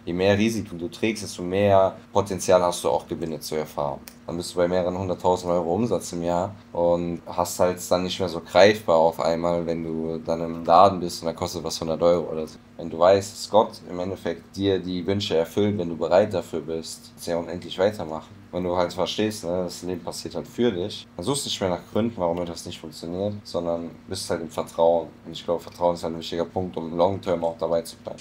je mehr Risiken du trägst, desto mehr Potenzial hast du auch Gewinne zu erfahren. Dann bist du bei mehreren 100.000 € Umsatz im Jahr und hast halt dann nicht mehr so greifbar auf einmal, wenn du dann im Laden bist und dann kostet was 100 € oder so. Wenn du weißt, dass Gott im Endeffekt dir die Wünsche erfüllt, wenn du bereit dafür bist, sehr unendlich weitermachen. Wenn du halt verstehst, ne, das Leben passiert halt für dich, dann suchst du nicht mehr nach Gründen, warum etwas nicht funktioniert, sondern bist halt im Vertrauen. Und ich glaube, Vertrauen ist halt ein wichtiger Punkt, um long-term auch dabei zu bleiben.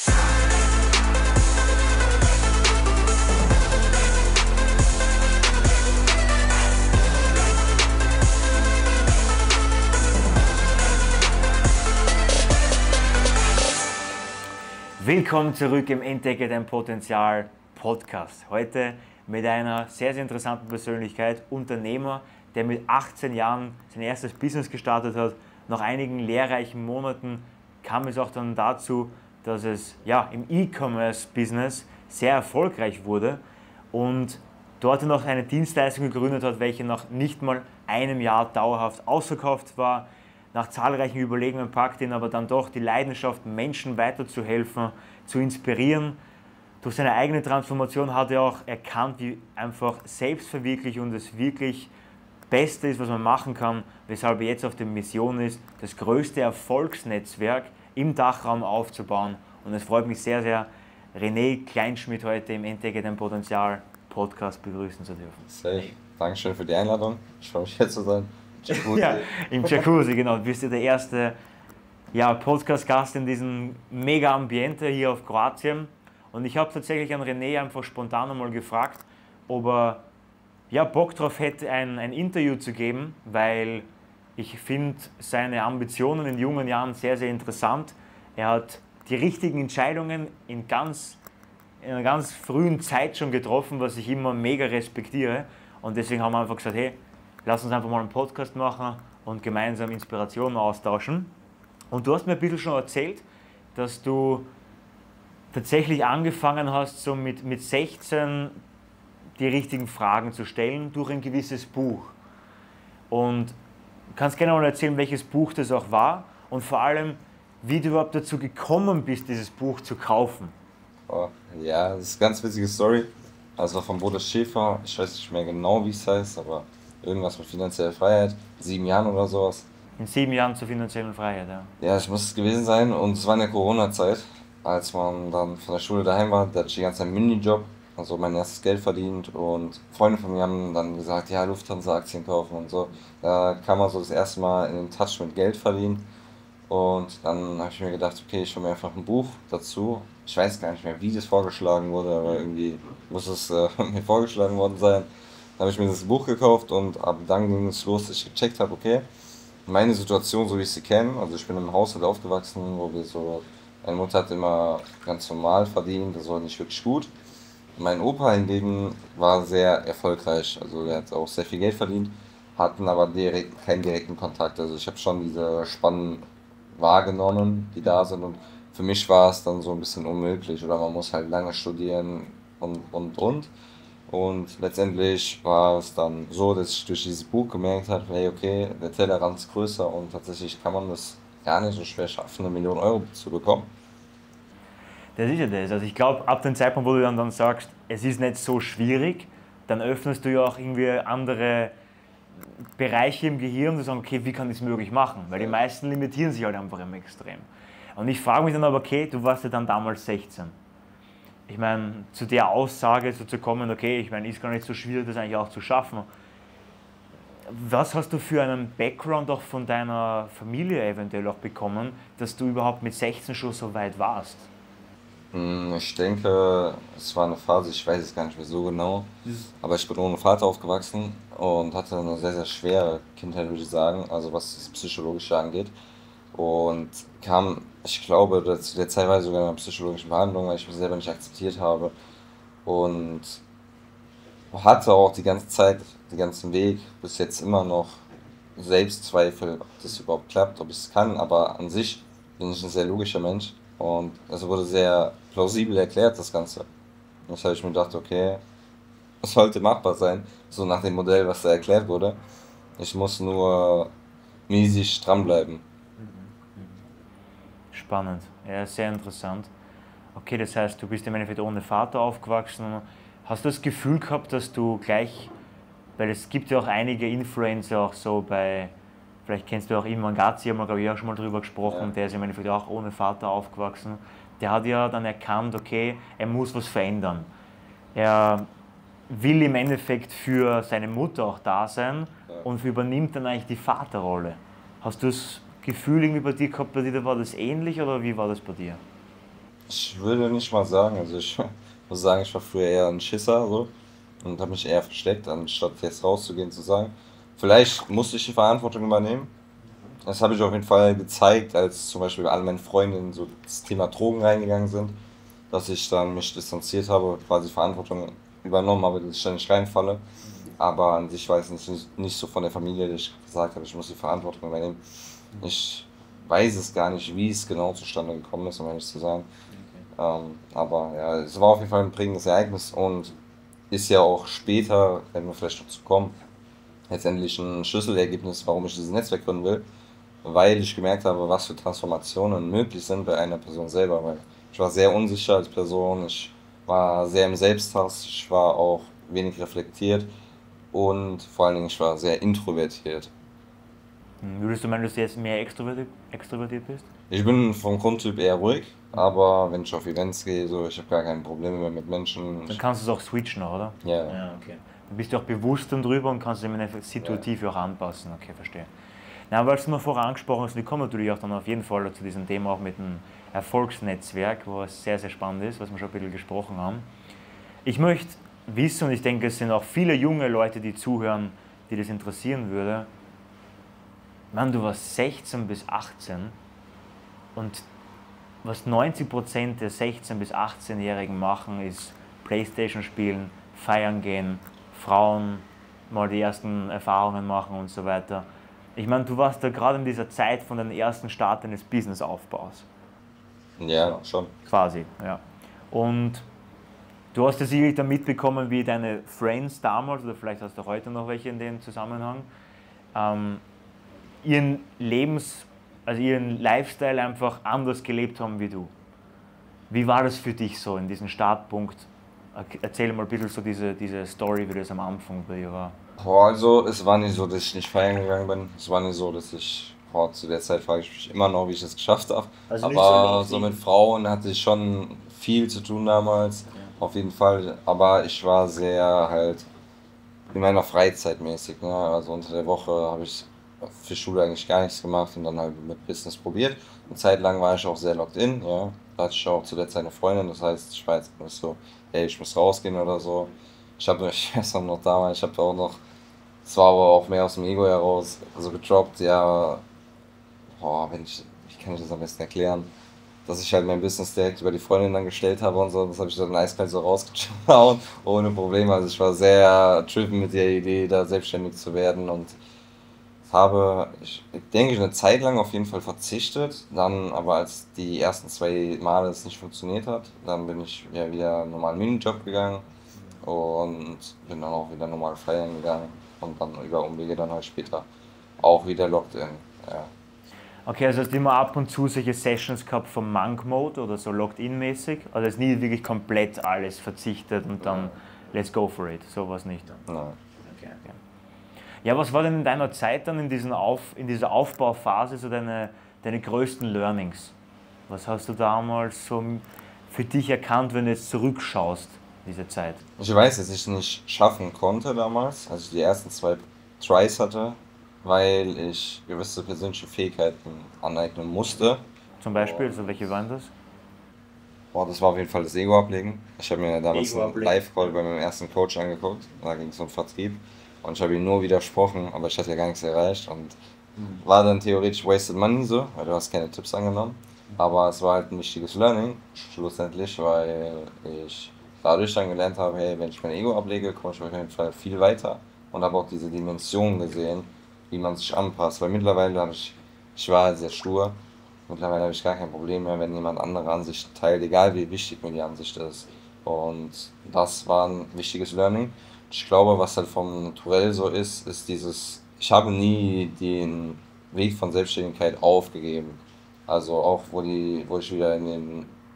Willkommen zurück im Entdecke dein Potenzial Podcast. Heute mit einer sehr, sehr interessanten Persönlichkeit, Unternehmer, der mit 18 Jahren sein erstes Business gestartet hat. Nach einigen lehrreichen Monaten kam es auch dann dazu, dass es im E-Commerce-Business sehr erfolgreich wurde und dort noch eine Dienstleistung gegründet hat, welche nach nicht mal einem Jahr dauerhaft ausverkauft war. Nach zahlreichen Überlegungen packte ihn aber dann doch die Leidenschaft, Menschen weiterzuhelfen, zu inspirieren. Durch seine eigene Transformation hat er auch erkannt, wie einfach Selbstverwirklichung das wirklich Beste ist, was man machen kann, weshalb er jetzt auf der Mission ist, das größte Erfolgsnetzwerk im Dachraum aufzubauen. Und es freut mich sehr, sehr, René Kleinschmidt heute im Entdecke dein Potenzial Podcast begrüßen zu dürfen. Safe. Dankeschön für die Einladung. Ich freue mich, hier zu sein. Ja, im Jacuzzi, genau. Du bist ja der erste Podcast-Gast in diesem mega Ambiente hier auf Kroatien. Und ich habe tatsächlich an René einfach spontan einmal gefragt, ob er Bock drauf hätte, ein Interview zu geben, weil ich finde seine Ambitionen in jungen Jahren sehr, sehr interessant. Er hat die richtigen Entscheidungen in einer ganz frühen Zeit schon getroffen, was ich immer mega respektiere. Und deswegen haben wir einfach gesagt, hey, lass uns einfach mal einen Podcast machen und gemeinsam Inspirationen austauschen. Und du hast mir ein bisschen schon erzählt, dass du tatsächlich angefangen hast, so mit 16 die richtigen Fragen zu stellen durch ein gewisses Buch. Und du kannst gerne mal erzählen, welches Buch das auch war und vor allem, wie du überhaupt dazu gekommen bist, dieses Buch zu kaufen. Oh, ja, das ist eine ganz witzige Story. Also von Bodo Schäfer, ich weiß nicht mehr genau, wie es heißt, aber irgendwas mit finanzieller Freiheit, 7 Jahren oder sowas. In 7 Jahren zur finanziellen Freiheit, ja. Ja, es muss es gewesen sein und es war in der Corona-Zeit, als man dann von der Schule daheim war, da hatte ich die ganze Zeit einen Minijob, also mein erstes Geld verdient und Freunde von mir haben dann gesagt, ja, Lufthansa-Aktien kaufen und so. Da kam man so das erste Mal in den Touch mit Geld verdienen und dann habe ich mir gedacht, okay, ich hole mir einfach ein Buch dazu. Ich weiß gar nicht mehr, wie das vorgeschlagen wurde, aber irgendwie muss es mir vorgeschlagen worden sein. Dann habe ich mir das Buch gekauft und ab dann ging es los, dass ich gecheckt habe, okay, meine Situation, so wie ich sie kenne, also ich bin im Haushalt aufgewachsen, wo wir so, meine Mutter hat immer ganz normal verdient, das war nicht wirklich gut. Mein Opa hingegen war sehr erfolgreich, also er hat auch sehr viel Geld verdient, hatten aber keinen direkten Kontakt, also ich habe schon diese Spannen wahrgenommen, die da sind und für mich war es dann so ein bisschen unmöglich oder man muss halt lange studieren und. Und letztendlich war es dann so, dass ich durch dieses Buch gemerkt habe, hey, okay, der Tellerrand ist größer und tatsächlich kann man das gar nicht so schwer schaffen, 1 Million € zu bekommen. Das ist ja das. Also ich glaube, ab dem Zeitpunkt, wo du dann sagst, es ist nicht so schwierig, dann öffnest du ja auch irgendwie andere Bereiche im Gehirn, die sagen, okay, wie kann ich es möglich machen? Weil die meisten limitieren sich halt einfach im Extrem. Und ich frage mich dann aber, okay, du warst ja dann damals 16. Ich meine, zu der Aussage so zu kommen, okay, ich meine, ist gar nicht so schwierig, das eigentlich auch zu schaffen. Was hast du für einen Background auch von deiner Familie eventuell auch bekommen, dass du überhaupt mit 16 schon so weit warst? Ich denke, es war eine Phase, ich weiß es gar nicht mehr so genau, aber ich bin ohne Vater aufgewachsen und hatte eine sehr, sehr schwere Kindheit, würde ich sagen, also was das Psychologische angeht. Und ich glaube, zu der Zeit war ich sogar in einer psychologischen Behandlung, weil ich mich selber nicht akzeptiert habe. Und hatte auch die ganze Zeit, den ganzen Weg bis jetzt immer noch Selbstzweifel, ob das überhaupt klappt, ob ich es kann. Aber an sich bin ich ein sehr logischer Mensch. Und es wurde sehr plausibel erklärt, das Ganze. Und das habe ich mir gedacht, okay, es sollte machbar sein, so nach dem Modell, was da erklärt wurde. Ich muss nur dranbleiben. Spannend, ja, sehr interessant. Okay, das heißt, du bist im Endeffekt ohne Vater aufgewachsen. Hast du das Gefühl gehabt, dass du gleich, weil es gibt ja auch einige Influencer auch so bei, vielleicht kennst du auch Iman Gazzi, haben wir glaube ich auch schon mal drüber gesprochen, Ja. der ist im Endeffekt auch ohne Vater aufgewachsen. Der hat ja dann erkannt, okay, er muss was verändern. Er will im Endeffekt für seine Mutter auch da sein Ja. und übernimmt dann eigentlich die Vaterrolle. Hast du das Gefühl irgendwie bei dir gehabt, bei dir war das ähnlich oder wie war das bei dir? Ich würde nicht mal sagen, also ich muss sagen, ich war früher eher ein Schisser so und habe mich eher versteckt, anstatt jetzt rauszugehen zu sagen. Vielleicht musste ich die Verantwortung übernehmen. Das habe ich auf jeden Fall gezeigt, als zum Beispiel alle meine Freundinnen so das Thema Drogen reingegangen sind, dass ich dann mich distanziert habe, quasi Verantwortung übernommen habe, dass ich da nicht reinfalle. Aber an sich weiß ich nicht so von der Familie, dass ich gesagt habe, ich muss die Verantwortung übernehmen. Ich weiß es gar nicht, wie es genau zustande gekommen ist, um ehrlich zu sein. Aber ja, es war auf jeden Fall ein prägendes Ereignis und ist ja auch später, wenn wir vielleicht dazu kommen, letztendlich ein Schlüsselergebnis, warum ich dieses Netzwerk gründen will, weil ich gemerkt habe, was für Transformationen möglich sind bei einer Person selber. Weil ich war sehr unsicher als Person, ich war sehr im Selbsthass, ich war auch wenig reflektiert und vor allen Dingen ich war sehr introvertiert. Würdest du meinen, dass du jetzt mehr extrovertiert bist? Ich bin vom Grundtyp eher ruhig, aber wenn ich auf Events gehe, so, ich habe gar keine Probleme mehr mit Menschen. Dann kannst du es auch switchen, oder? Ja, Ja, okay. Du bist ja auch bewusst dann drüber und kannst es im Endeffekt ja, situativ auch anpassen. Okay, verstehe. Na, weil du noch vorher angesprochen hast, und ich komme natürlich auch dann auf jeden Fall zu diesem Thema auch mit dem Erfolgsnetzwerk, wo es sehr, sehr spannend ist, was wir schon ein bisschen gesprochen haben. Ich möchte wissen, und ich denke, es sind auch viele junge Leute, die zuhören, die das interessieren würde. Mann, du warst 16 bis 18 und was 90% der 16- bis 18-Jährigen machen, ist Playstation spielen, feiern gehen, Frauen mal die ersten Erfahrungen machen und so weiter. Ich meine, du warst da gerade in dieser Zeit von den ersten Start deines Businessaufbaus, ja, schon. quasi. Ja. Und du hast ja sicherlich dann mitbekommen, wie deine Friends damals, oder vielleicht hast du heute noch welche in dem Zusammenhang, ähm, ihren also ihren Lifestyle einfach anders gelebt haben wie du. Wie war das für dich so in diesem Startpunkt? Erzähl mal ein bisschen so diese Story, wie das am Anfang bei dir war. Boah, also, es war nicht so, dass ich nicht feiern gegangen bin. Es war nicht so, dass ich, boah, zu der Zeit frage ich mich immer noch, wie ich das geschafft habe. Also nicht so Aber Love so mit Eden. Frauen hatte ich schon viel zu tun damals, auf jeden Fall. Aber ich war sehr halt in meiner Freizeit mäßig, ne? Also unter der Woche habe ich für Schule eigentlich gar nichts gemacht und dann halt mit Business probiert. Eine Zeit lang war ich auch sehr locked in, ja. Da hatte ich auch zu der Zeit eine Freundin, das heißt, ich war jetzt nicht so, hey, ich muss rausgehen oder so. Ich weiß auch noch damals, ich habe auch noch, es war aber auch mehr aus dem Ego heraus, so gedroppt, ja, boah, wie kann ich das am besten erklären? Dass ich halt mein Business direkt über die Freundin dann gestellt habe und so, das habe ich dann eiskalt so rausgehauen, ohne Probleme. Also ich war sehr driven mit der Idee, da selbstständig zu werden und habe, ich denke, eine Zeit lang auf jeden Fall verzichtet. Dann aber, als die ersten 2 Male es nicht funktioniert hat, dann bin ich ja wieder einen normalen Minijob gegangen und bin dann auch wieder normal feiern gegangen und dann über Umwege dann halt später auch wieder locked in. Ja. Okay, also hast du immer ab und zu solche Sessions gehabt vom Monk Mode oder so Locked-In-mäßig? Also ist nie wirklich komplett alles verzichtet und dann let's go for it, sowas nicht. Ja. Okay, okay. Ja, was war denn in deiner Zeit dann in dieser Aufbauphase so deine größten Learnings? Was hast du damals so für dich erkannt, wenn du jetzt zurückschaust, diese Zeit? Ich weiß, dass ich es nicht schaffen konnte damals, als ich die ersten 2 Tries hatte, weil ich gewisse persönliche Fähigkeiten aneignen musste. Zum Beispiel, also welche waren das? Boah, das war auf jeden Fall das Ego ablegen. Ich habe mir damals Ego einen ablegen. Live-Call bei meinem ersten Coach angeguckt. Da ging es um Vertrieb. Und ich habe ihm nur widersprochen, aber ich hatte ja gar nichts erreicht. Und war dann theoretisch wasted money so, weil du hast keine Tipps angenommen. Aber es war halt ein wichtiges Learning, schlussendlich, weil ich dadurch dann gelernt habe, hey, wenn ich mein Ego ablege, komme ich auf jeden Fall viel weiter. Und habe auch diese Dimension gesehen, wie man sich anpasst. Weil mittlerweile ich war halt sehr stur. Mittlerweile habe ich gar kein Problem mehr, wenn jemand andere Ansichten teilt, egal wie wichtig mir die Ansicht ist. Und das war ein wichtiges Learning. Ich glaube, was halt vom Naturell so ist dieses, ich habe nie den Weg von Selbstständigkeit aufgegeben. Also auch, wo ich wieder in den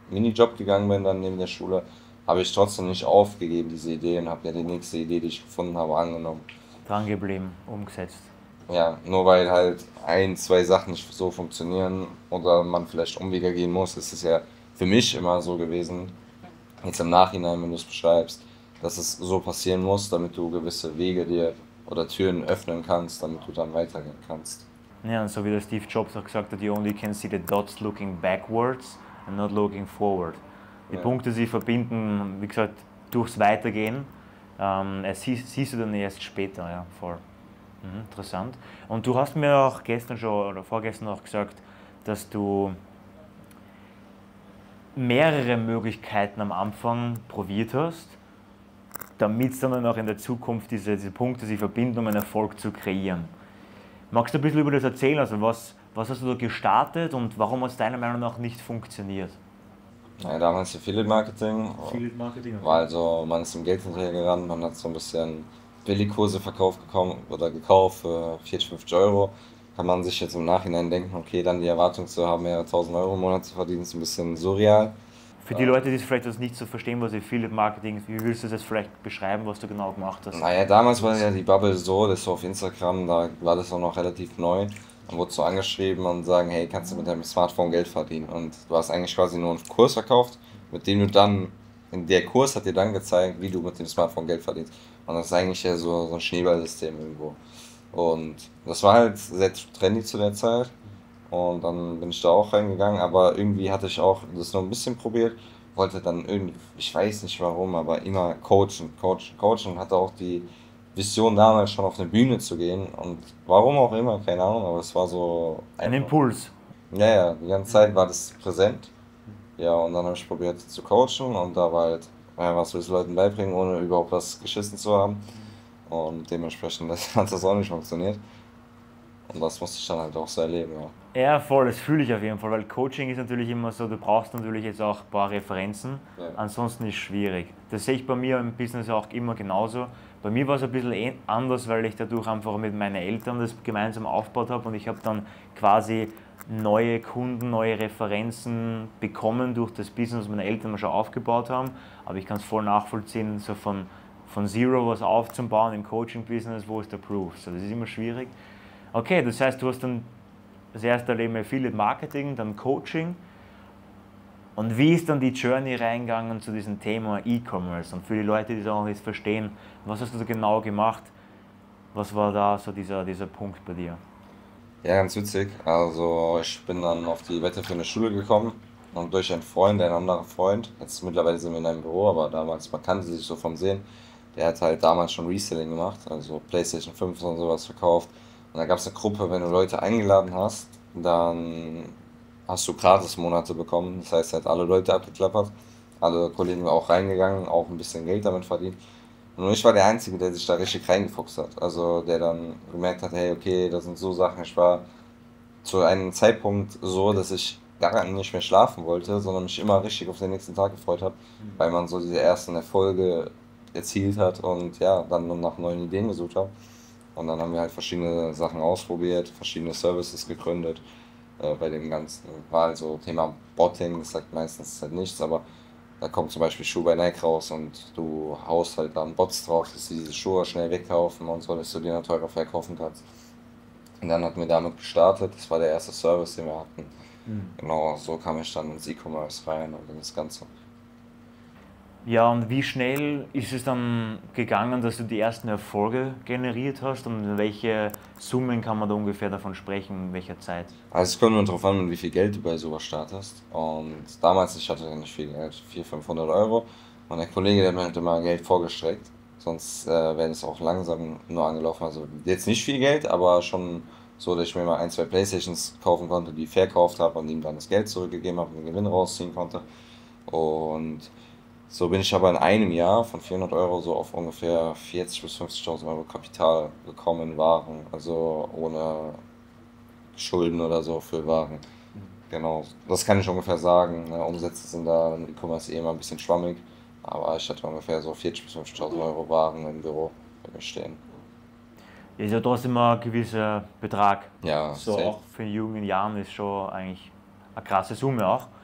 Minijob gegangen bin, dann neben der Schule, habe ich trotzdem nicht aufgegeben, diese Idee, und habe ja die nächste Idee, die ich gefunden habe, angenommen. Dran geblieben, umgesetzt. Ja, nur weil halt ein, zwei Sachen nicht so funktionieren oder man vielleicht Umwege gehen muss, ist es ja für mich immer so gewesen, jetzt im Nachhinein, wenn du es beschreibst, dass es so passieren muss, damit du gewisse Wege dir oder Türen öffnen kannst, damit du dann weitergehen kannst. Ja, und so wie der Steve Jobs auch gesagt hat, you only can see the dots looking backwards and not looking forward. Die Ja. Punkte sich verbinden, wie gesagt, durchs Weitergehen. Siehst du dann erst später, ja, voll. Interessant. Und du hast mir auch gestern schon oder vorgestern auch gesagt, dass du mehrere Möglichkeiten am Anfang probiert hast, damit dann auch in der Zukunft diese Punkte sich verbinden, um einen Erfolg zu kreieren. Magst du ein bisschen über das erzählen? Also was hast du da gestartet und warum hat es deiner Meinung nach nicht funktioniert? Ja, damals Affiliate Marketing Affiliate Marketing. war also, man ist im Geld hinterhergerannt, man hat so ein bisschen Billigkurse verkauft oder gekauft für 40, 50 Euro. Kann man sich jetzt im Nachhinein denken, okay, dann die Erwartung zu haben, mehrere tausend Euro im Monat zu verdienen, ist ein bisschen surreal. Für die Leute, die es vielleicht das nicht so verstehen, was Affiliate Marketing ist, wie willst du das vielleicht beschreiben, was du genau gemacht hast? Naja, damals war ja die Bubble so, das war auf Instagram, da war das auch noch relativ neu. Dann wurdest du angeschrieben und sagen, hey, kannst du mit deinem Smartphone Geld verdienen? Und du hast eigentlich quasi nur einen Kurs verkauft, mit dem du dann, der Kurs hat dir dann gezeigt, wie du mit dem Smartphone Geld verdienst. Und das ist eigentlich ja so ein Schneeballsystem irgendwo. Und das war halt sehr trendy zu der Zeit. Und dann bin ich da auch reingegangen, aber irgendwie hatte ich auch das noch ein bisschen probiert, wollte dann irgendwie, ich weiß nicht warum, aber immer coachen und hatte auch die Vision damals schon auf eine Bühne zu gehen und warum auch immer, keine Ahnung, aber es war so Ein einfach. Impuls. Ja, ja, die ganze Zeit war das präsent. Ja, und dann habe ich probiert zu coachen und da war halt, ja, was willst du Leuten beibringen, ohne überhaupt was geschissen zu haben. Und dementsprechend hat das auch nicht funktioniert. Und das musste ich dann halt auch so erleben, ja. Ja, voll, das fühle ich auf jeden Fall, weil Coaching ist natürlich immer so, du brauchst natürlich jetzt auch ein paar Referenzen, Ja. ansonsten ist es schwierig. Das sehe ich bei mir im Business auch immer genauso. Bei mir war es ein bisschen anders, weil ich dadurch einfach mit meinen Eltern das gemeinsam aufgebaut habe und ich habe dann quasi neue Kunden, neue Referenzen bekommen durch das Business, was meine Eltern schon aufgebaut haben. Aber ich kann es voll nachvollziehen, so von Zero was aufzubauen im Coaching-Business, wo ist der Proof? So, das ist immer schwierig. Okay, das heißt, du hast dann das erste Leben Affiliate Marketing, dann Coaching. Und wie ist dann die Journey reingegangen zu diesem Thema E-Commerce? Und für die Leute, die das auch nicht verstehen, was hast du da genau gemacht? Was war da so dieser Punkt bei dir? Ja, ganz witzig. Also ich bin dann auf die weiterführende Schule gekommen und durch einen Freund, ein anderer Freund, jetzt mittlerweile sind wir in einem Büro, aber damals, man kannte sich so vom Sehen, der hat halt damals schon Reselling gemacht, also PlayStation 5 und sowas verkauft. Und da gab es eine Gruppe, wenn du Leute eingeladen hast, dann hast du Gratis-Monate bekommen. Das heißt, er hat alle Leute abgeklappert, alle Kollegen auch reingegangen, auch ein bisschen Geld damit verdient. Und ich war der Einzige, der sich da richtig reingefuchst hat. Also der dann gemerkt hat, hey, okay, das sind so Sachen. Ich war zu einem Zeitpunkt so, dass ich gar nicht mehr schlafen wollte, sondern mich immer richtig auf den nächsten Tag gefreut habe, weil man so diese ersten Erfolge erzielt hat und ja, dann nur nach neuen Ideen gesucht habe. Und dann haben wir halt verschiedene Sachen ausprobiert, verschiedene Services gegründet. Bei dem Ganzen war also Thema Botting, das sagt meistens halt nichts, aber da kommt zum Beispiel Schuh bei Nike raus und du haust halt dann Bots drauf, dass sie diese Schuhe schnell wegkaufen und so, dass du die dann teurer verkaufen kannst. Und dann hatten wir damit gestartet, das war der erste Service, den wir hatten. Genau, so kam ich dann ins E-Commerce rein und in das Ganze. Ja, und wie schnell ist es dann gegangen, dass du die ersten Erfolge generiert hast und welche Summen kann man da ungefähr davon sprechen, in welcher Zeit? Also es kommt nur darauf an, mit wie viel Geld du bei sowas startest. Und damals, ich hatte ja nicht viel Geld, 400, 500 Euro. Und der Kollege, der hat mir halt immer Geld vorgestreckt. Sonst wäre es auch langsam nur angelaufen. Also jetzt nicht viel Geld, aber schon so, dass ich mir mal ein, zwei Playstations kaufen konnte, die ich verkauft habe und ihm dann das Geld zurückgegeben habe und den Gewinn rausziehen konnte. Und so bin ich aber in einem Jahr von 400 Euro so auf ungefähr 40.000 bis 50.000 Euro Kapital gekommen in Waren. Also ohne Schulden oder so für Waren. Genau, das kann ich ungefähr sagen. Ne? Umsätze sind da im E-Commerce eh immer ein bisschen schwammig, aber ich hatte ungefähr so 40.000 bis 50.000 Euro Waren im Büro bei mir stehen. Ist ja trotzdem ein gewisser Betrag. Ja, So safe. auch für jungen Jahren ist schon eigentlich eine krasse Summe auch.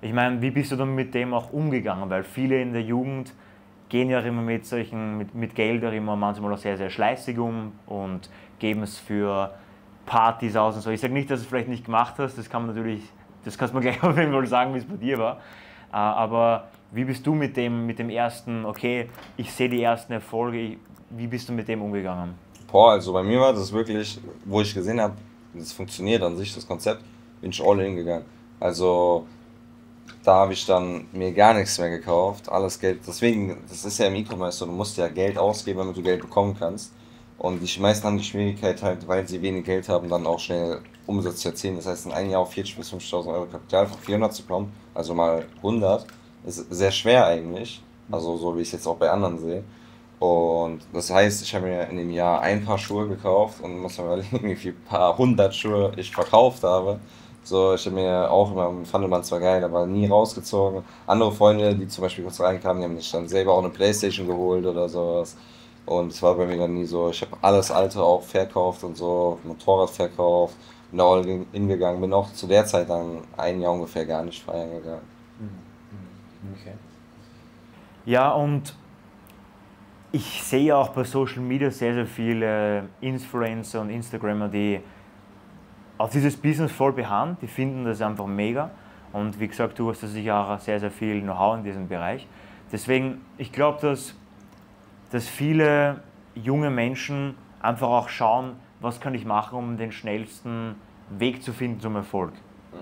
Ich meine, wie bist du dann mit dem auch umgegangen? Weil viele in der Jugend gehen ja immer mit Geld auch immer manchmal auch sehr, sehr schleißig um und geben es für Partys aus und so. Ich sage nicht, dass du es vielleicht nicht gemacht hast, das kann man natürlich, das kannst du mir gleich auf jeden Fall sagen, wie es bei dir war. Aber wie bist du mit dem ersten, okay, ich sehe die ersten Erfolge, wie bist du mit dem umgegangen? Boah, also bei mir war das wirklich, wo ich gesehen habe, das funktioniert an sich, das Konzept, bin ich all in gegangen. Also da habe ich dann mir gar nichts mehr gekauft, alles Geld. Deswegen, das ist ja im E-Commerce so, du musst ja Geld ausgeben, damit du Geld bekommen kannst. Und die meisten haben die Schwierigkeit halt, weil sie wenig Geld haben, dann auch schnell Umsatz zu erzielen. Das heißt, in einem Jahr auf 40.000 bis 50.000 Euro Kapital von 400 zu kommen, also mal 100, ist sehr schwer eigentlich. Also so wie ich es jetzt auch bei anderen sehe. Und das heißt, ich habe mir in dem Jahr ein Paar Schuhe gekauft und muss mir überlegen, wie viel Paar hundert Schuhe ich verkauft habe. So, ich habe mir auch immer, fand man zwar geil, aber nie rausgezogen. Andere Freunde, die zum Beispiel kurz reinkamen, die haben sich dann selber auch eine Playstation geholt oder sowas. Und es war bei mir dann nie so. Ich habe alles Alte auch verkauft und so, Motorrad verkauft, bin da all in gegangen, bin auch zu der Zeit dann ein Jahr ungefähr gar nicht feiern gegangen. Okay. Ja, und ich sehe auch bei Social Media sehr, sehr viele Influencer und Instagrammer, die auf dieses Business voll beharren, die finden das einfach mega. Und wie gesagt, du hast da sicher auch sehr, sehr viel Know-how in diesem Bereich. Deswegen, ich glaube, dass viele junge Menschen einfach auch schauen, was kann ich machen, um den schnellsten Weg zu finden zum Erfolg.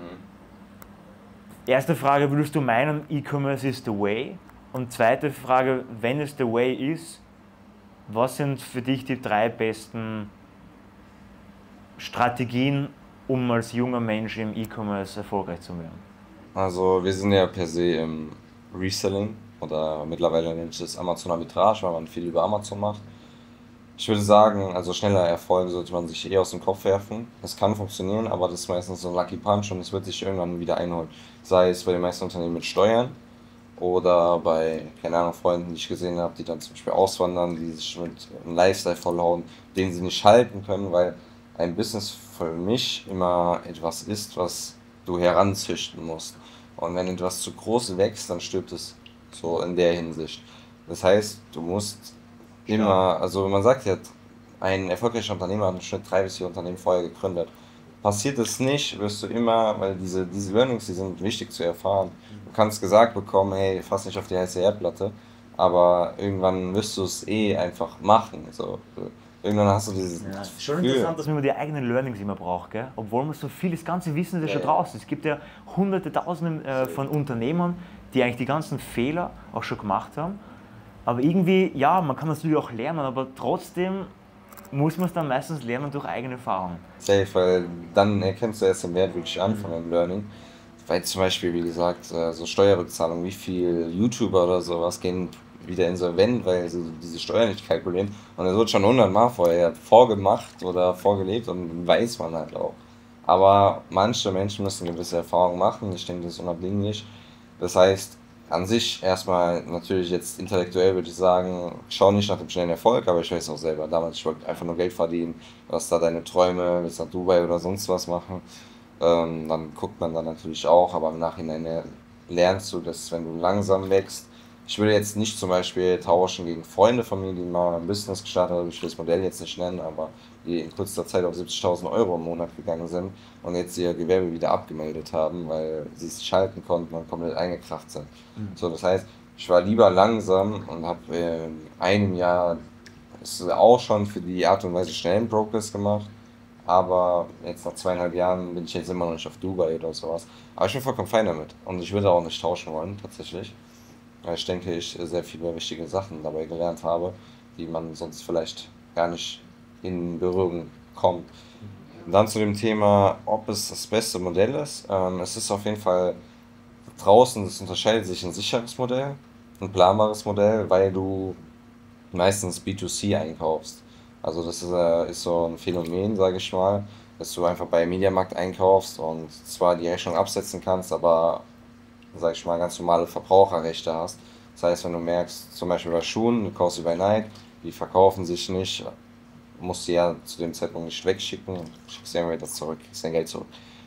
Erste Frage, würdest du meinen, E-Commerce is the way? Und zweite Frage, wenn es the way ist, was sind für dich die 3 besten Strategien, um als junger Mensch im E-Commerce erfolgreich zu werden? Also wir sind ja per se im Reselling oder mittlerweile nennt sich das Amazon Arbitrage, weil man viel über Amazon macht. Ich würde sagen, also schneller Erfolg sollte man sich aus dem Kopf werfen. Es kann funktionieren, aber das ist meistens so ein Lucky Punch und es wird sich irgendwann wieder einholen. Sei es bei den meisten Unternehmen mit Steuern oder bei, keine Ahnung, Freunden, die ich gesehen habe, die dann zum Beispiel auswandern, die sich mit einem Lifestyle vollhauen, den sie nicht halten können, weil ein Business für mich immer etwas ist, was du heranzüchten musst. Und wenn etwas zu groß wächst, dann stirbt es so in der Hinsicht. Das heißt, du musst immer, also man sagt ja, ein erfolgreicher Unternehmer hat im Schnitt 3 bis 4 Unternehmen vorher gegründet. Passiert es nicht, wirst du immer, weil diese Learnings, die sind wichtig zu erfahren. Du kannst gesagt bekommen, hey, fass nicht auf die heiße Herdplatte, aber irgendwann wirst du es eh einfach machen. So. Irgendwann hast du dieses Schon Gefühl. interessant, dass man die eigenen Learnings immer braucht, gell? Obwohl man so viel, das ganze Wissen ist ja schon draußen. Es gibt ja hunderte, tausende von Unternehmern, die eigentlich die ganzen Fehler auch schon gemacht haben. Aber irgendwie, ja, man kann das natürlich auch lernen, aber trotzdem muss man es dann meistens lernen durch eigene Erfahrung. Safe, weil dann erkennst du erst den Wert wirklich an von deinem Learning. Weil zum Beispiel, wie gesagt, so Steuerrückzahlung, wie viele YouTuber oder sowas gehen wieder insolvent, weil sie diese Steuer nicht kalkulieren. Und es wird schon 100 Mal vorher vorgemacht oder vorgelebt und weiß man halt auch. Aber manche Menschen müssen gewisse Erfahrungen machen, ich denke, das ist unabdinglich. Das heißt, an sich erstmal natürlich jetzt intellektuell würde ich sagen, schau nicht nach dem schnellen Erfolg, aber ich weiß auch selber, damals ich wollte einfach nur Geld verdienen, was da deine Träume, willst nach Dubai oder sonst was machen, dann guckt man dann natürlich auch, aber im Nachhinein lernst du, dass wenn du langsam wächst, ich würde jetzt nicht zum Beispiel tauschen gegen Freunde von mir, die mal ein Business gestartet haben, ich will das Modell jetzt nicht nennen, aber die in kurzer Zeit auf 70.000 Euro im Monat gegangen sind und jetzt ihr Gewerbe wieder abgemeldet haben, weil sie es nicht halten konnten und komplett eingekracht sind. So, das heißt, ich war lieber langsam und habe in einem Jahr es auch schon für die Art und Weise schnellen Progress gemacht, aber jetzt nach 2,5 Jahren bin ich jetzt immer noch nicht auf Dubai oder sowas. Aber ich bin vollkommen fein damit und ich würde auch nicht tauschen wollen, tatsächlich. Weil ich denke, ich sehr viele wichtige Sachen dabei gelernt habe, die man sonst vielleicht gar nicht in Berührung kommt. Und dann zu dem Thema, ob es das beste Modell ist. Es ist auf jeden Fall draußen, das unterscheidet sich ein sicheres Modell, ein planbares Modell, weil du meistens B2C einkaufst. Also das ist so ein Phänomen, sage ich mal, dass du einfach bei Mediamarkt einkaufst und zwar die Rechnung absetzen kannst, aber sag ich mal, ganz normale Verbraucherrechte hast. Das heißt, wenn du merkst, zum Beispiel bei Schuhen, du kaufst sie bei Nike, die verkaufen sich nicht, musst du ja zu dem Zeitpunkt nicht wegschicken, schickst dir wieder zurück, kriegst dein Geld zurück.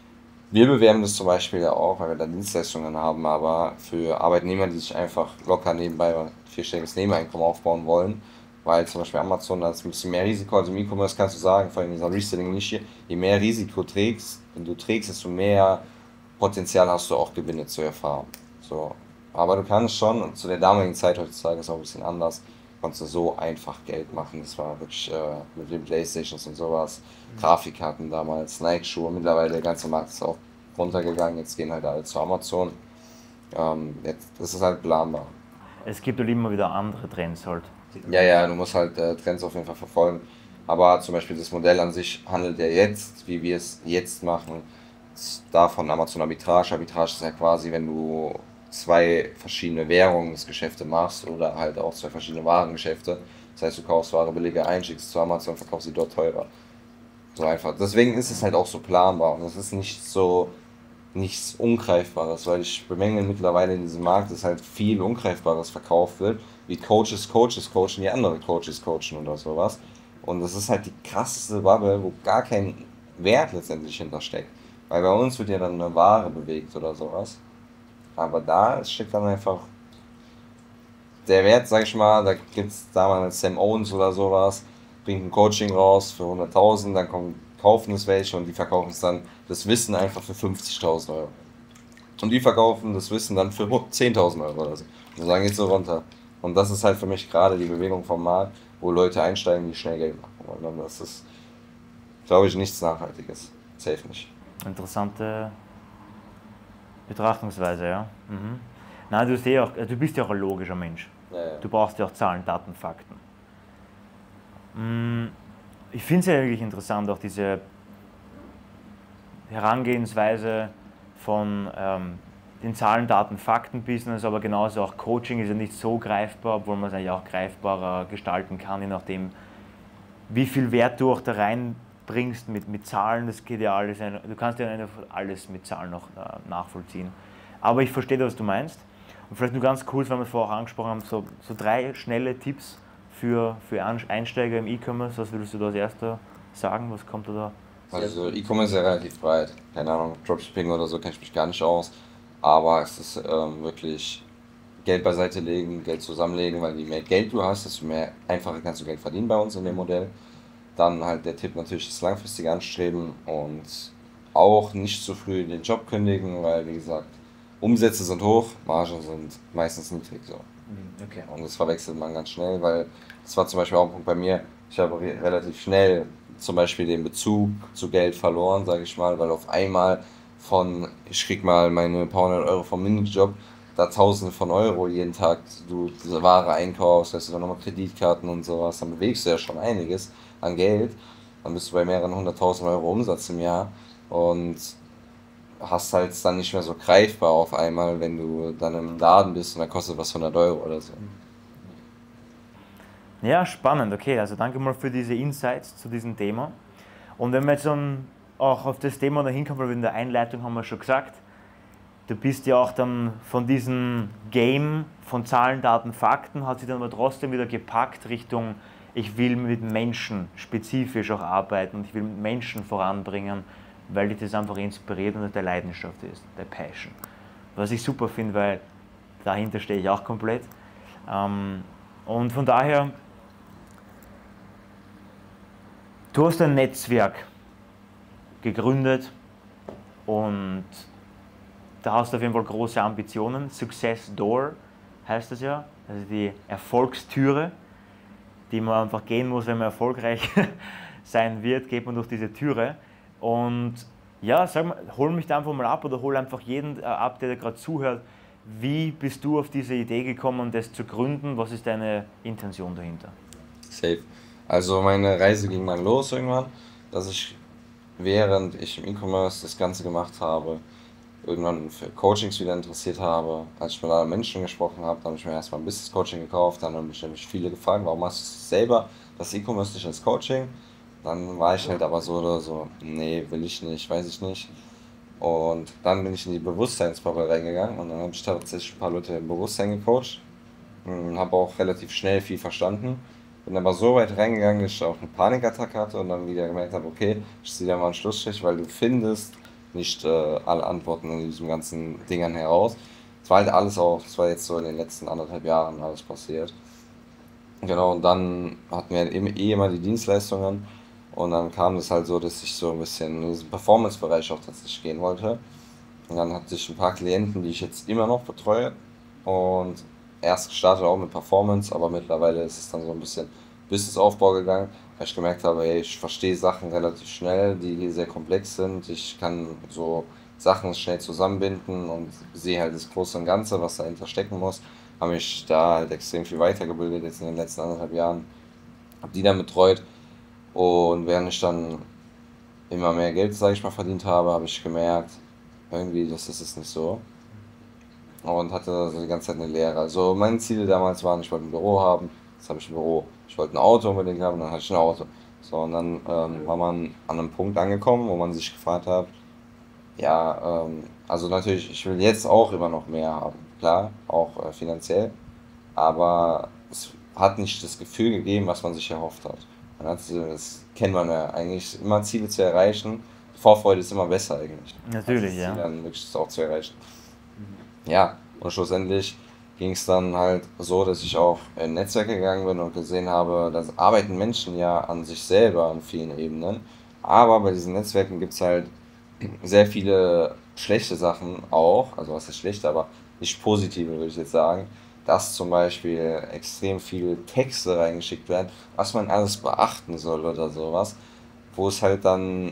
Wir bewerben das zum Beispiel ja auch, weil wir da Dienstleistungen haben, aber für Arbeitnehmer, die sich einfach locker nebenbei ein vierstelliges Nebeneinkommen aufbauen wollen, weil zum Beispiel Amazon, da ist ein bisschen mehr Risiko, also im E-Commerce kannst du sagen, vor allem in dieser Reselling-Nische, je mehr Risiko du trägst, desto mehr Potenzial hast du auch Gewinne zu erfahren. So. Aber du kannst schon, und zu der damaligen Zeit, heutzutage ist es auch ein bisschen anders, konntest du so einfach Geld machen. Das war wirklich mit den Playstations und sowas, Grafikkarten damals, Nike-Schuhe, mittlerweile der ganze Markt ist auch runtergegangen, jetzt gehen halt alle zu Amazon. Jetzt, das ist halt planbar. Es gibt halt immer wieder andere Trends halt. Ja, ja, du musst halt Trends auf jeden Fall verfolgen. Aber zum Beispiel das Modell an sich handelt ja jetzt, wie wir es jetzt machen, davon Amazon Arbitrage. Arbitrage ist ja quasi, wenn du zwei verschiedene Währungsgeschäfte machst oder halt auch zwei verschiedene Warengeschäfte. Das heißt, du kaufst Ware billiger ein, schickst zu Amazon und verkaufst sie dort teurer. So einfach. Deswegen ist es halt auch so planbar und es ist nicht so nichts Ungreifbares, weil ich bemängel mittlerweile in diesem Markt, dass halt viel Ungreifbares verkauft wird, wie Coaches coachen, die andere Coaches coachen oder sowas. Und das ist halt die krasseste Bubble, wo gar kein Wert letztendlich hintersteckt. Weil bei uns wird ja dann eine Ware bewegt oder sowas. Aber da steckt dann einfach der Wert, sag ich mal, da gibt es damals Sam Owens oder sowas, bringt ein Coaching raus für 100.000, dann kaufen es welche und die verkaufen es dann, das Wissen einfach für 50.000 Euro. Und die verkaufen das Wissen dann für 10.000 Euro oder so. Und dann geht's so runter. Und das ist halt für mich gerade die Bewegung vom Markt, wo Leute einsteigen, die schnell Geld machen. Und dann das ist, glaube ich, nichts Nachhaltiges. Safe nicht. Interessante Betrachtungsweise, ja. Mhm. Nein, du bist ja auch ein logischer Mensch. Ja, ja. Du brauchst ja auch Zahlen, Daten, Fakten. Ich finde es ja wirklich interessant, auch diese Herangehensweise von den Zahlen, Daten, Fakten-Business, aber genauso auch Coaching ist ja nicht so greifbar, obwohl man es eigentlich auch greifbarer gestalten kann, je nachdem, wie viel Wert du auch da reinbringst mit Zahlen. Das geht ja alles, du kannst ja einfach alles mit Zahlen noch nachvollziehen. Aber ich verstehe, was du meinst. Und vielleicht nur ganz kurz, weil wir es vorher auch angesprochen haben, so 3 schnelle Tipps für Einsteiger im E-Commerce. Was würdest du da als erster sagen? Was kommt da? Also E-Commerce ist ja relativ breit. Keine Ahnung, Dropshipping oder so kenne ich mich gar nicht aus. Aber es ist wirklich Geld beiseite legen, Geld zusammenlegen, weil je mehr Geld du hast, desto mehr einfacher kannst du Geld verdienen bei uns in dem Modell. Dann halt der Tipp natürlich das langfristige Anstreben und auch nicht zu früh den Job kündigen, weil wie gesagt, Umsätze sind hoch, Margen sind meistens niedrig so. Okay. Und das verwechselt man ganz schnell, weil das war zum Beispiel auch ein Punkt bei mir. Ich habe relativ schnell zum Beispiel den Bezug zu Geld verloren, sage ich mal, weil auf einmal ich krieg mal meine paar hundert Euro vom Minijob, da Tausende von Euro jeden Tag du diese Ware einkaufst, hast du dann nochmal Kreditkarten und sowas, dann bewegst du ja schon einiges an Geld. Dann bist du bei mehreren hunderttausend Euro Umsatz im Jahr und hast halt dann nicht mehr so greifbar auf einmal, wenn du dann im Laden bist und dann kostet was 100 Euro oder so. Ja, spannend, okay. Also danke mal für diese Insights zu diesem Thema. Und wenn wir jetzt dann auch auf das Thema dahin kommen, weil in der Einleitung haben wir schon gesagt, du bist ja auch dann von diesem Game von Zahlen, Daten, Fakten, hat sich dann aber trotzdem wieder gepackt Richtung, ich will mit Menschen spezifisch auch arbeiten und ich will mit Menschen voranbringen, weil dich das einfach inspiriert und das der Leidenschaft ist, der Passion. Was ich super finde, weil dahinter stehe ich auch komplett. Und von daher, du hast ein Netzwerk gegründet und da hast du auf jeden Fall große Ambitionen. Success Door heißt das ja, also die Erfolgstüre, die man einfach gehen muss, wenn man erfolgreich sein wird, geht man durch diese Türe. Und ja, sag mal, hol mich da einfach mal ab oder hol einfach jeden ab, der gerade zuhört. Wie bist du auf diese Idee gekommen, das zu gründen? Was ist deine Intention dahinter? Safe. Also meine Reise ging dann los irgendwann, dass ich, während ich im E-Commerce das Ganze gemacht habe, irgendwann für Coachings wieder interessiert habe. Als ich mit anderen Menschen gesprochen habe, dann habe ich mir erstmal ein Business Coaching gekauft, dann haben mich viele gefragt, warum machst du selber das E-Commerce nicht als Coaching? Dann war ich halt aber so oder so, nee, will ich nicht, weiß ich nicht. Und dann bin ich in die Bewusstseinsbubble reingegangen und dann habe ich tatsächlich ein paar Leute im Bewusstsein gecoacht. Habe auch relativ schnell viel verstanden. Bin aber so weit reingegangen, dass ich auch eine Panikattacke hatte und dann wieder gemerkt habe, okay, ich ziehe da mal einen Schlussstrich, weil du findest nicht alle Antworten in diesen ganzen Dingern heraus. Es war halt alles auch, das war jetzt so in den letzten 1,5 Jahren alles passiert. Genau, und dann hatten wir immer die Dienstleistungen und dann kam es halt so, dass ich so ein bisschen in diesen Performance-Bereich auch tatsächlich gehen wollte. Und dann hatte ich ein paar Klienten, die ich jetzt immer noch betreue und erst gestartet auch mit Performance, aber mittlerweile ist es dann so ein bisschen Businessaufbau gegangen, weil ich gemerkt habe, ey, ich verstehe Sachen relativ schnell, die sehr komplex sind. Ich kann so Sachen schnell zusammenbinden und sehe halt das Große und Ganze, was dahinter stecken muss. Habe mich da halt extrem viel weitergebildet jetzt in den letzten 1,5 Jahren, habe die dann betreut und während ich dann immer mehr Geld, sage ich mal, verdient habe, habe ich gemerkt, irgendwie, das ist es nicht so und hatte so die ganze Zeit eine Lehre. Also meine Ziele damals waren, ich wollte ein Büro haben, jetzt habe ich ein Büro. Ich wollte ein Auto unbedingt haben, dann hatte ich ein Auto. So, und dann war man an einem Punkt angekommen, wo man sich gefragt hat, ja, also natürlich, ich will jetzt auch immer noch mehr haben, klar, auch finanziell, aber es hat nicht das Gefühl gegeben, was man sich erhofft hat. Man hat, das kennt man ja eigentlich, immer Ziele zu erreichen. Die Vorfreude ist immer besser eigentlich, als Natürlich, das Ziel ja. dann wirklich auch zu erreichen. Ja, und schlussendlich ging es dann halt so, dass ich auch in Netzwerke gegangen bin und gesehen habe, dass arbeiten Menschen ja an sich selber an vielen Ebenen. Aber bei diesen Netzwerken gibt es halt sehr viele schlechte Sachen auch, also was ist schlecht, aber nicht positive würde ich jetzt sagen, dass zum Beispiel extrem viele Texte reingeschickt werden, was man alles beachten soll oder sowas, wo es halt dann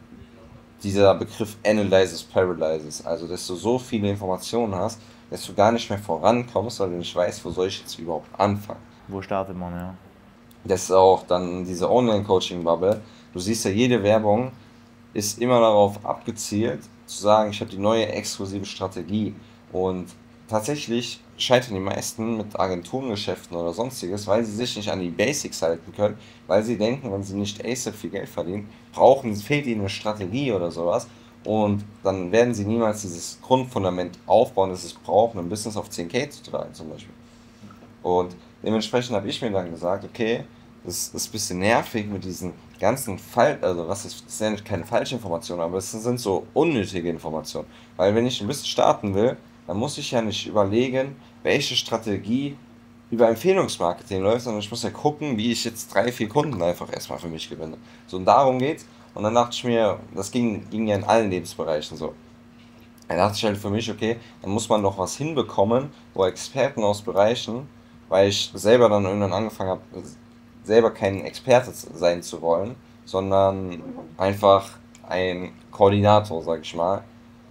dieser Begriff Analysis Paralysis, also dass du so viele Informationen hast, dass du gar nicht mehr vorankommst, weil du nicht weißt, wo soll ich jetzt überhaupt anfangen. Wo startet man, ja? Das ist auch dann diese Online-Coaching-Bubble. Du siehst ja, jede Werbung ist immer darauf abgezielt, zu sagen, ich habe die neue exklusive Strategie. Und tatsächlich scheitern die meisten mit Agenturengeschäften oder sonstiges, weil sie sich nicht an die Basics halten können, weil sie denken, wenn sie nicht ASAP viel Geld verdienen, fehlt ihnen eine Strategie oder sowas. Und dann werden sie niemals dieses Grundfundament aufbauen, das es braucht, um ein Business auf 10K zu tragen zum Beispiel. Und dementsprechend habe ich mir dann gesagt, okay, das ist ein bisschen nervig mit diesen ganzen also das sind ja keine falsche Informationen, aber es sind so unnötige Informationen. Weil wenn ich ein bisschen starten will, dann muss ich ja nicht überlegen, welche Strategie über Empfehlungsmarketing läuft, sondern ich muss ja gucken, wie ich jetzt 3, 4 Kunden einfach erstmal für mich gewinne. So, und darum geht's. Und dann dachte ich mir, das ging ja in allen Lebensbereichen so. Dann dachte ich halt für mich, okay, dann muss man doch was hinbekommen, wo Experten aus Bereichen, weil ich selber dann irgendwann angefangen habe, selber kein Experte sein zu wollen, sondern einfach ein Koordinator, sag ich mal,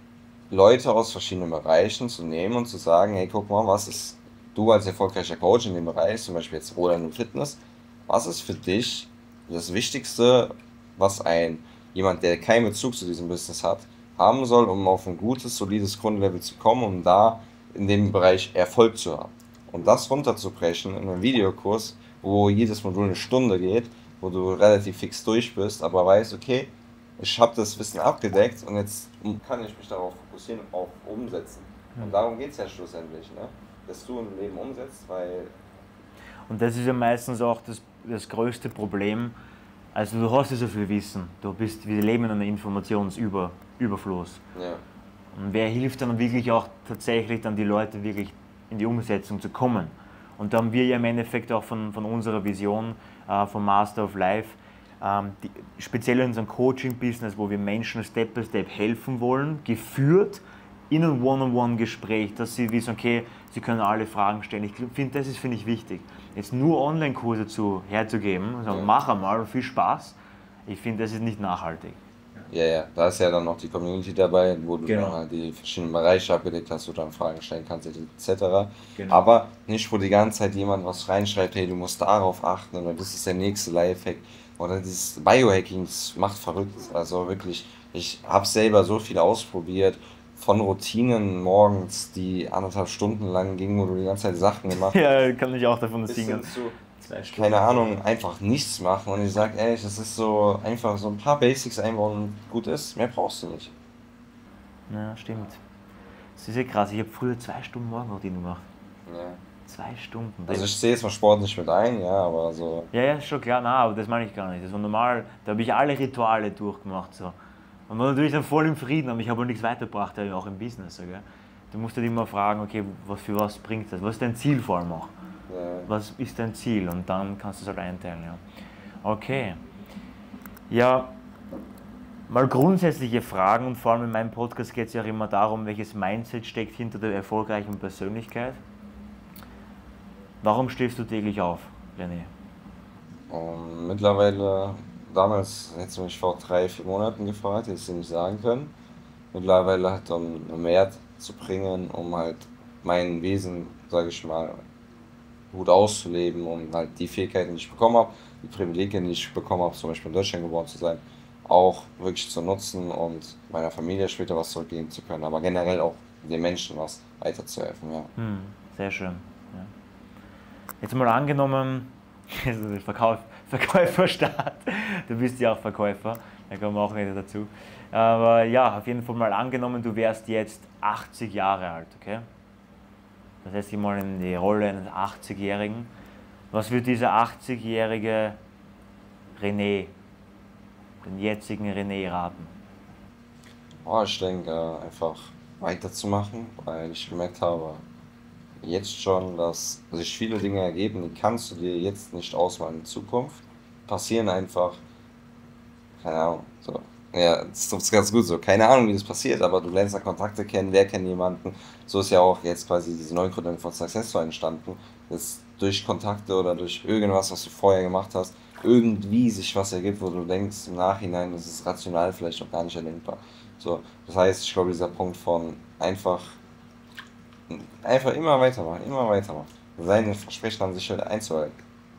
Leute aus verschiedenen Bereichen zu nehmen und zu sagen, hey, guck mal, was ist du als erfolgreicher Coach in dem Bereich, zum Beispiel jetzt Roland und Fitness, was ist für dich das Wichtigste, was jemand, der keinen Bezug zu diesem Business hat, haben soll, um auf ein gutes, solides Grundlevel zu kommen, um da in dem Bereich Erfolg zu haben. Und das runterzubrechen in einem Videokurs, wo jedes Modul eine Stunde geht, wo du relativ fix durch bist, aber weißt, okay, ich habe das Wissen abgedeckt und jetzt kann ich mich darauf fokussieren, auf Umsetzen. Und darum geht es ja schlussendlich, ne? Dass du im Leben umsetzt, weil... Und das ist ja meistens auch das größte Problem. Also du hast ja so viel Wissen, wir leben in einem Informationsüberfluss. Ja. Und wer hilft dann wirklich auch tatsächlich dann die Leute wirklich in die Umsetzung zu kommen? Und da haben wir ja im Endeffekt auch von unserer Vision, vom Master of Life, speziell in unserem Coaching-Business, wo wir Menschen Step by Step helfen wollen, geführt in einem One-on-One-Gespräch, dass sie wissen, okay, sie können alle Fragen stellen. Ich finde, das ist, finde ich, wichtig. Jetzt nur Online-Kurse herzugeben, also mach einmal und viel Spaß, ich finde, das ist nicht nachhaltig. Ja, da ist ja dann noch die Community dabei, wo du Genau. dann halt die verschiedenen Bereiche abgedeckt hast, wo du dann Fragen stellen kannst, etc. Genau. Aber nicht, wo die ganze Zeit jemand was reinschreibt, hey, du musst darauf achten oder das ist der nächste Lifehack. Oder dieses Biohacking, das macht verrückt. Also wirklich, ich habe selber so viel ausprobiert, von Routinen morgens, die 1,5 Stunden lang gingen, wo du die ganze Zeit Sachen gemacht hast. Ja, kann ich auch davon Bis singen. hin zu, keine Ahnung, einfach nichts machen. Und ich sag, ehrlich, das ist so einfach so ein paar Basics einbauen und gut ist. Mehr brauchst du nicht. Ja, stimmt. Das ist ja krass, ich habe früher 2 Stunden Morgenroutine gemacht. Ja. 2 Stunden. Also ich sehe jetzt mal Sport nicht mit ein, ja, aber so. Ja, ist schon klar, na, aber das meine ich gar nicht. Das war normal, da habe ich alle Rituale durchgemacht. So. Und man natürlich dann voll im Frieden, aber ich habe halt nichts weitergebracht, auch im Business. Gell? Du musst halt immer fragen, okay, für was bringt das? Was ist dein Ziel vor allem auch? Ja. Was ist dein Ziel? Und dann kannst du es halt einteilen. Ja. Okay. Ja, mal grundsätzliche Fragen und vor allem in meinem Podcast geht es ja auch immer darum, welches Mindset steckt hinter der erfolgreichen Persönlichkeit. Warum stehst du täglich auf, René? Und mittlerweile, damals hättest du mich vor 3, 4 Monaten gefragt, hätte ich dir nicht sagen können. Mittlerweile halt um einen Wert zu bringen, um halt mein Wesen, sage ich mal, gut auszuleben und halt die Fähigkeiten, die ich bekommen habe, die Privilegien, die ich bekommen habe, zum Beispiel in Deutschland geboren zu sein, auch wirklich zu nutzen und meiner Familie später was zurückgeben zu können, aber generell auch den Menschen was weiterzuhelfen, ja. Sehr schön. Ja. Jetzt mal angenommen, Verkäuferstaat, du bist ja auch Verkäufer, da kommen wir auch wieder dazu. Aber ja, auf jeden Fall mal angenommen, du wärst jetzt 80 Jahre alt, okay? Das heißt, ich mal in die Rolle eines 80-Jährigen. Was wird dieser 80-jährige René, den jetzigen René raten? Ich denke, einfach weiterzumachen, weil ich gemerkt habe, jetzt schon, dass sich viele Dinge ergeben, die kannst du dir jetzt nicht ausmalen in Zukunft. Passieren einfach, keine Ahnung, so. Ja, das ist ganz gut so. Keine Ahnung, wie das passiert, aber du lernst da Kontakte kennen, wer kennt jemanden. So ist ja auch jetzt quasi diese Neugründung von Successful entstanden. Dass durch Kontakte oder durch irgendwas, was du vorher gemacht hast, irgendwie sich was ergibt, wo du denkst im Nachhinein, das ist rational vielleicht auch gar nicht erdenkbar. So, das heißt, ich glaube, dieser Punkt von einfach immer weitermachen, immer weitermachen. Seine Versprechen an sich halt einzuhalten.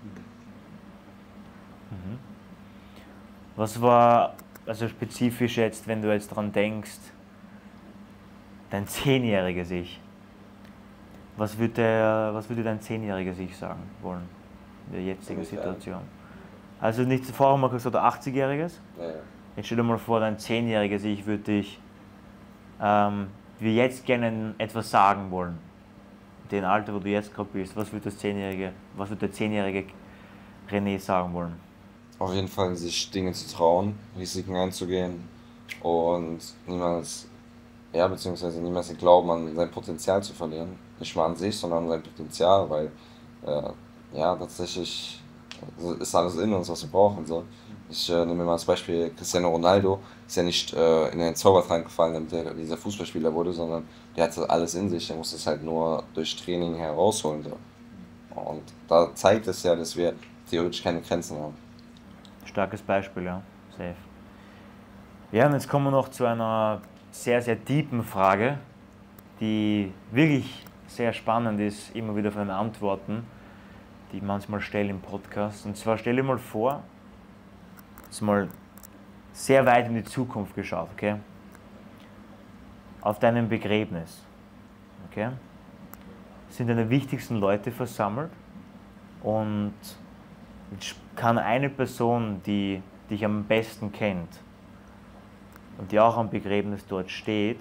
Was war, also spezifisch jetzt, wenn du jetzt dran denkst, dein 10-jähriges Ich? Was würde dein 10-jähriges Ich sagen wollen in der jetzigen Situation? Also nicht vorher mal gesagt, 80-jähriges? Ja, ja. Jetzt stell dir mal vor, dein 10-jähriges Ich würde dich wie jetzt gerne etwas sagen wollen. Den Alter, wo du jetzt gerade bist, was wird der 10-jährige René sagen wollen? Auf jeden Fall sich Dinge zu trauen, Risiken einzugehen und niemals, ja, beziehungsweise niemals den Glauben an sein Potenzial zu verlieren. Nicht mal an sich, sondern an sein Potenzial, weil, ja, tatsächlich ist alles in uns, was wir brauchen. So. Ich nehme mir mal als Beispiel Cristiano Ronaldo, ist ja nicht in den Zaubertrank gefallen, damit er dieser Fußballspieler wurde, sondern der hatte alles in sich, der musste es halt nur durch Training herausholen. So. Und da zeigt es ja, dass wir theoretisch keine Grenzen haben. Starkes Beispiel, ja. Safe. Ja, und jetzt kommen wir noch zu einer sehr, sehr tiefen Frage, die wirklich sehr spannend ist, immer wieder von den Antworten, die ich manchmal stelle im Podcast. Und zwar stell dir mal vor, jetzt mal sehr weit in die Zukunft geschaut, okay? Auf deinem Begräbnis, okay? Sind deine wichtigsten Leute versammelt und jetzt kann eine Person, die dich am besten kennt und die auch am Begräbnis dort steht,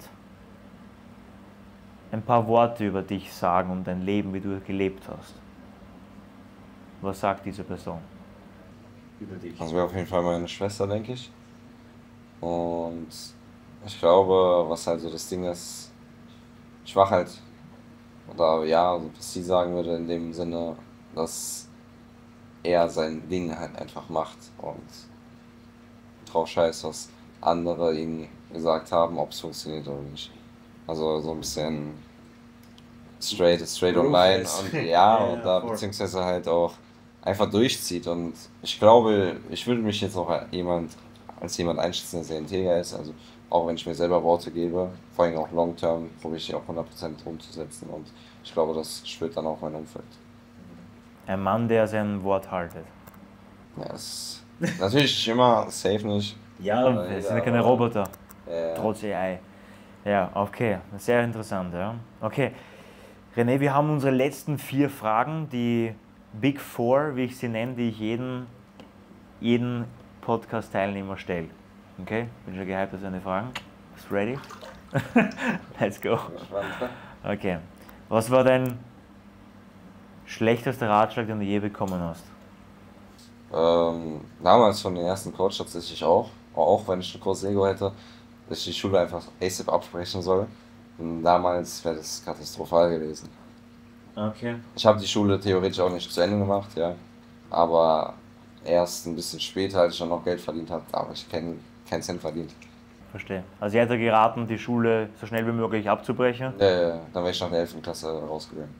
ein paar Worte über dich sagen und dein Leben, wie du gelebt hast. Was sagt diese Person über dich? Also wäre auf jeden Fall meine Schwester, denke ich. Und ich glaube, was halt so das Ding ist, ich mache halt, oder ja, also was sie sagen würde in dem Sinne, dass er sein Ding halt einfach macht und drauf scheißt, was andere ihm gesagt haben, ob es funktioniert oder nicht. Also so ein bisschen straight online und ja, und da beziehungsweise halt auch einfach durchzieht. Und ich glaube, ich würde mich jetzt auch als jemand einschätzen, der sehr integer ist. Also auch wenn ich mir selber Worte gebe, vor allem auch long term, probiere ich die auch 100% umzusetzen. Und ich glaube, das spürt dann auch mein Umfeld. Ein Mann, der sein Wort haltet. Ja, ist natürlich immer safe nicht. Ja, es sind ja keine Roboter, Ja. trotz AI. Ja, okay, sehr interessant. Ja. Okay, René, wir haben unsere letzten 4 Fragen, die Big Four, wie ich sie nenne, die ich jeden Podcast-Teilnehmer stelle. Okay, bin schon gehypt auf seine Fragen. Bist du ready? Let's go. Okay, was war dein schlechtester Ratschlag, den du je bekommen hast? Damals von den ersten Coach tatsächlich auch. auch wenn ich ein großes Ego hätte, dass ich die Schule einfach ASAP absprechen soll. Und damals wäre das katastrophal gewesen. Okay. Ich habe die Schule theoretisch auch nicht zu Ende gemacht, ja. Aber erst ein bisschen später, als ich dann noch Geld verdient habe, aber ich keinen Cent verdient. Verstehe. Also er hat dir geraten, die Schule so schnell wie möglich abzubrechen. Dann wäre ich nach der 11. Klasse rausgegangen.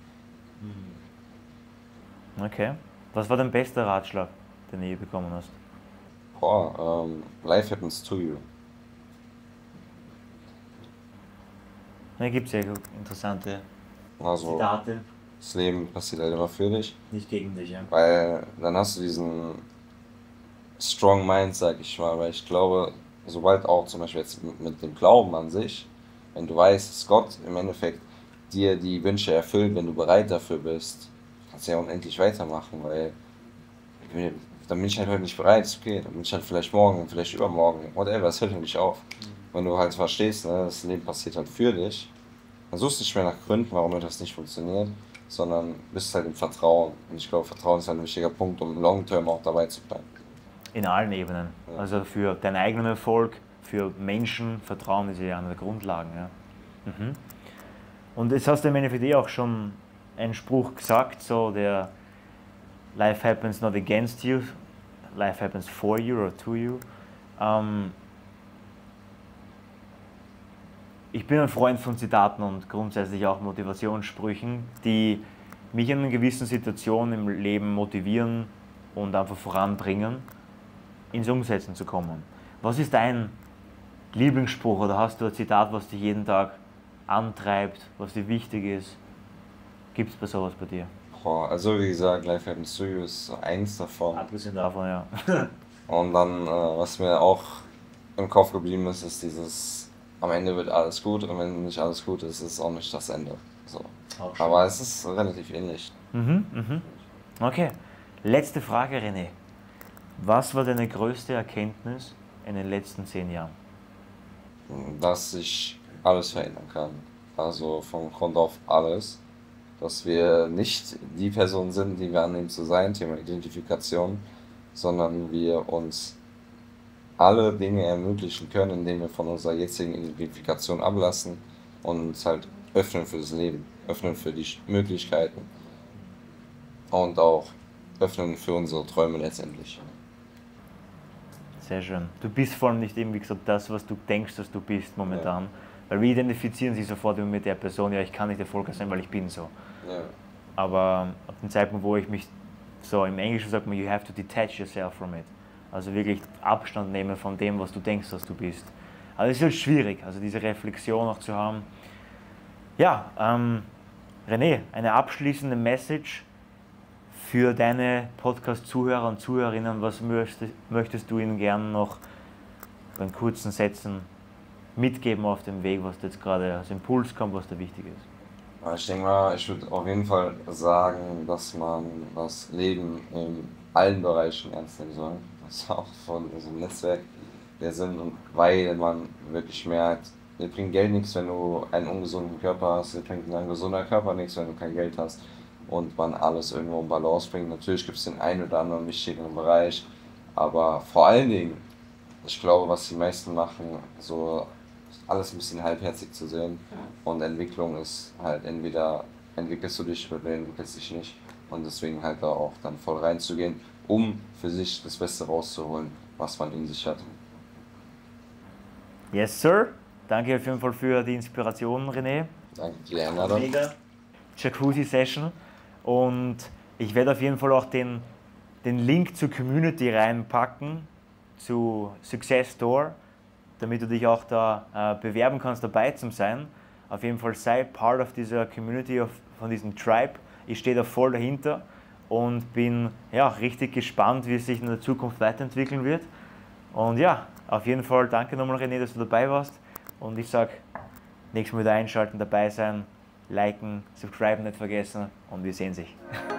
Okay. Was war dein bester Ratschlag, den du je bekommen hast? Boah, life happens to you. Da gibt es ja interessante Also, Zitate. das Leben passiert halt immer für dich. Nicht gegen dich, ja. Weil dann hast du diesen strong mind, sag ich mal. Weil ich glaube, sobald auch zum Beispiel jetzt mit dem Glauben an sich, wenn du weißt, dass Gott im Endeffekt dir die Wünsche erfüllt, wenn du bereit dafür bist, kannst du ja unendlich weitermachen, weil dann bin ich halt heute nicht bereit, ist okay, dann bin ich halt vielleicht morgen, vielleicht übermorgen, whatever, das hört ja nicht auf. Wenn du halt verstehst, ne, das Leben passiert halt für dich, dann suchst du nicht mehr nach Gründen, warum etwas nicht funktioniert, sondern bist halt im Vertrauen. Und ich glaube, Vertrauen ist halt ein wichtiger Punkt, um long-term auch dabei zu bleiben. In allen Ebenen. Ja. Also für deinen eigenen Erfolg, für Menschen, Vertrauen ist ja eine der Grundlagen. Ja. Und jetzt hast du im Endeffekt auch schon einen Spruch gesagt, so der Life happens not against you, life happens for you or to you. Ich bin ein Freund von Zitaten und grundsätzlich auch Motivationssprüchen, die mich in einer gewissen Situation im Leben motivieren und einfach voranbringen, ins Umsetzen zu kommen. Was ist dein Lieblingsspruch oder hast du ein Zitat, was dich jeden Tag antreibt, was dir wichtig ist? Gibt es bei sowas bei dir? Boah, also wie gesagt, Life Happens to You ist so eins davon. Abgesehen davon, ja. Und dann, was mir auch im Kopf geblieben ist, ist dieses, am Ende wird alles gut und wenn nicht alles gut ist, ist es auch nicht das Ende. So. Auch schön. Aber es ist relativ ähnlich. Okay, letzte Frage, René. Was war deine größte Erkenntnis in den letzten 10 Jahren? Dass sich alles verändern kann. Also von Grund auf alles. Dass wir nicht die Person sind, die wir annehmen zu sein, Thema Identifikation, sondern wir uns alle Dinge ermöglichen können, indem wir von unserer jetzigen Identifikation ablassen und uns halt öffnen für das Leben, öffnen für die Möglichkeiten und auch öffnen für unsere Träume letztendlich. Sehr schön. Du bist vor allem nicht eben, wie gesagt, das, was du denkst, dass du bist momentan. Ja. Weil wir identifizieren sich sofort immer mit der Person, ja, ich kann nicht erfolgreich sein, weil ich bin so. Ja. Aber ab dem Zeitpunkt, wo ich mich, so im Englischen sagt man, you have to detach yourself from it. Also wirklich Abstand nehmen von dem, was du denkst, dass du bist. Also es ist halt schwierig, also diese Reflexion auch zu haben. Ja, René, eine abschließende Message für deine Podcast-Zuhörer und Zuhörerinnen. Was möchtest du ihnen gerne noch bei kurzen Sätzen mitgeben auf dem Weg, was jetzt gerade als Impuls kommt, was da wichtig ist? Ich denke mal, ich würde auf jeden Fall sagen, dass man das Leben in allen Bereichen ernst nehmen soll. Das ist auch von diesem Netzwerk der Sinn, und weil man wirklich merkt, dir bringt Geld nichts, wenn du einen ungesunden Körper hast, dir bringt ein gesunder Körper nichts, wenn du kein Geld hast, und man alles irgendwo in Balance bringt. Natürlich gibt es den einen oder anderen wichtigen Bereich, aber vor allen Dingen, ich glaube, was die meisten machen, so alles ein bisschen halbherzig zu sehen, und Entwicklung ist halt entweder entwickelst du dich oder entwickelst dich nicht, und deswegen halt da auch dann voll reinzugehen, um für sich das Beste rauszuholen, was man in sich hat. Yes, sir. Danke auf jeden Fall für die Inspiration, René. Danke für die Einladung. Mega Jacuzzi-Session. Und ich werde auf jeden Fall auch den Link zur Community reinpacken, zu Success Store, damit du dich auch da bewerben kannst, dabei zu sein. Auf jeden Fall sei part of dieser Community, von diesem Tribe. Ich stehe da voll dahinter und bin ja, richtig gespannt, wie es sich in der Zukunft weiterentwickeln wird. Und ja, auf jeden Fall danke nochmal, René, dass du dabei warst. Und ich sage, nächstes Mal wieder einschalten, dabei sein, liken, subscriben nicht vergessen, und wir sehen sich.